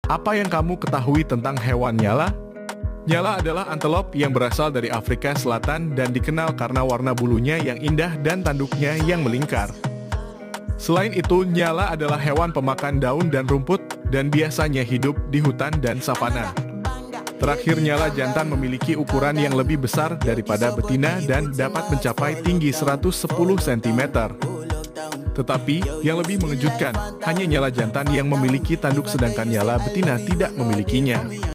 Apa yang kamu ketahui tentang hewan nyala? Nyala adalah antelop yang berasal dari Afrika Selatan dan dikenal karena warna bulunya yang indah dan tanduknya yang melingkar. Selain itu, nyala adalah hewan pemakan daun dan rumput dan biasanya hidup di hutan dan savana. Terakhir, nyala jantan memiliki ukuran yang lebih besar daripada betina dan dapat mencapai tinggi 110 cm. Tetapi, yang lebih mengejutkan, hanya nyala jantan yang memiliki tanduk sedangkan nyala betina tidak memilikinya.